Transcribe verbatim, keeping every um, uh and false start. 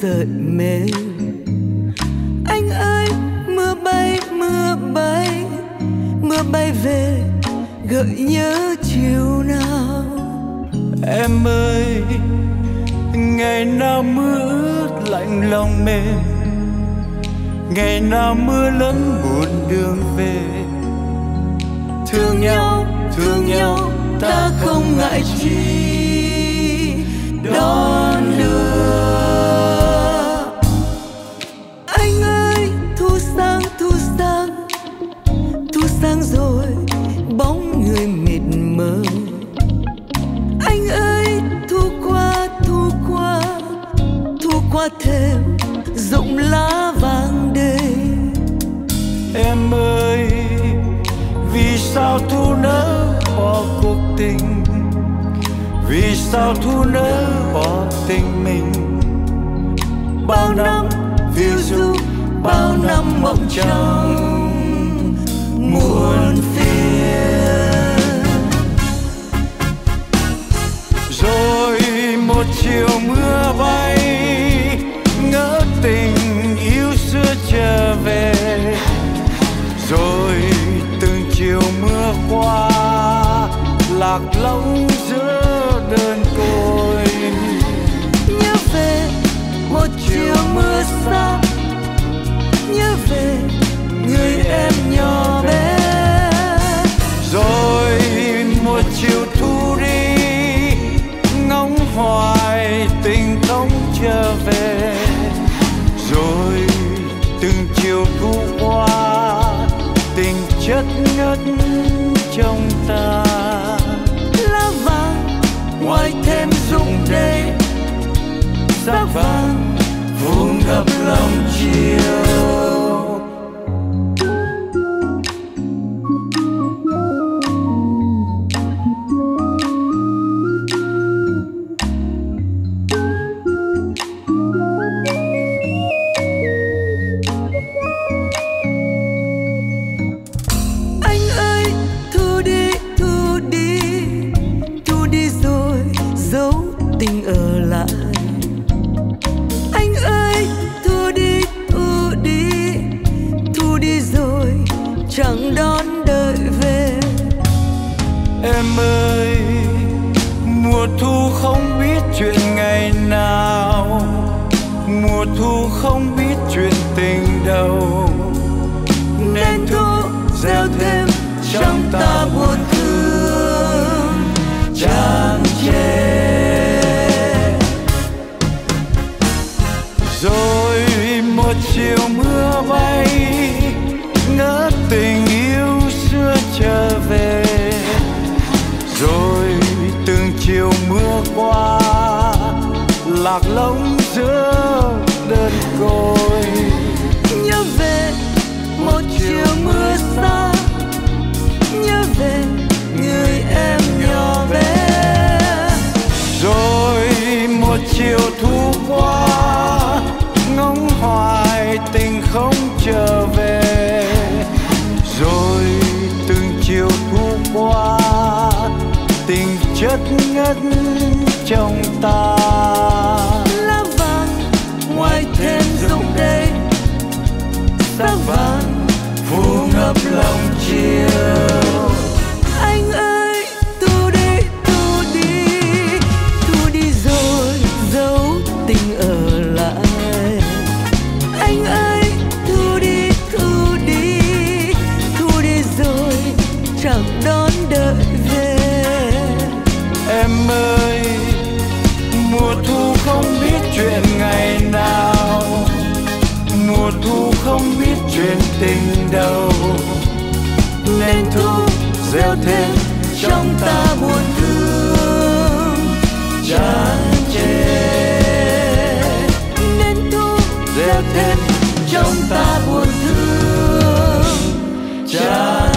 sợi mềm. Anh ơi mưa bay mưa bay, mưa bay về gợi nhớ chiều nào. Em ơi ngày nào mưa ướt lạnh lòng mềm, ngày nào mưa lớn buồn đường về. Thương nhau thương nhau ta không ngại chi đón đưa. Anh ơi thu sang thu sang, thu sang rồi bóng người mịt mờ. Anh ơi thu qua thu qua, thu qua thềm rụng lá vàng đầy. Em ơi vì sao thu nỡ bỏ cuộc tình, vì sao thu nỡ bỏ tình mình. Bao năm phiêu du, bao năm mộng trong muôn phiền. Rồi một chiều mưa bay, ngỡ tình yêu xưa trở về. Rồi từng chiều mưa qua, lạc lõng giữa đơn côi. Nhớ về một chiều mưa xa, nhớ về người em nhỏ bé. Rồi một chiều thu đi, ngóng hoài tình không trở về. Rồi từng chiều thu qua, tình chất ngất trong ta. Lá vàng ngoài thêm rụng đầy, sắc vàng vùng ngập lòng chiều. Tình ở lại. Anh ơi thu đi thu đi, thu đi rồi chẳng đón đợi về. Em ơi mùa thu không biết chuyện ngày nào, mùa thu không biết chuyện tình đâu. Nên thu gieo thêm trong ta buồn thương tràn trề. Rồi một chiều mưa bay, ngỡ tình yêu xưa trở về. Rồi từng chiều mưa qua, lạc lõng giữa đơn côi. Nhớ về một chiều mưa xa, nhớ về người em nhỏ bé. Rồi một chiều thu qua, ngóng hoài tình không trở về. Rồi từng chiều thu qua, tình chất ngất trong ta. Lá vàng ngoài thêm rụng đầy, sắc vàng phủ ngập lòng chiều. Anh ơi thu đi thu đi, thu đi rồi dấu tình ở lại. Anh ơi thu đi thu đi, thu đi rồi chẳng đón đợi về. Em ơi mùa thu không biết chuyện ngày nào, mùa thu không biết chuyện tình đâu. Nên thu gieo thêm trong ta buồn thương tràn trề. Nên thu Gieo thêm trong ta buồn thương tràn